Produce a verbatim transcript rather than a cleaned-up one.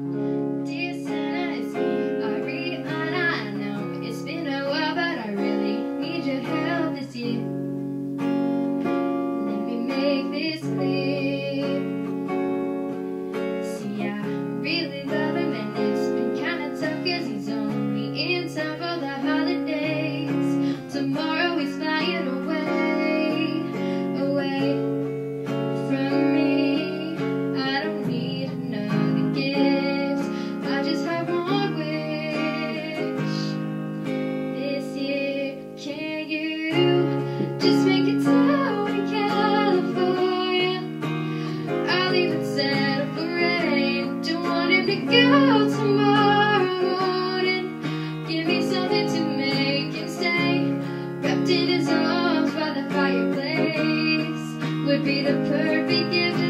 Dear Santa, it's me, Ariana. I know it's been a while, but I really need your help this year. Let me make this clear. See, I really love him, and it's been kinda tough, cause he's only in time for the holidays. Tomorrow he's flying away, away from me. I don't need another gift, I just have one wish this year. Can you just make it down in California? I'll even settle for rain. Don't want him to go tomorrow morning. Give me something to make him stay, wrapped in his arms by the fireplace. Would be the perfect gift.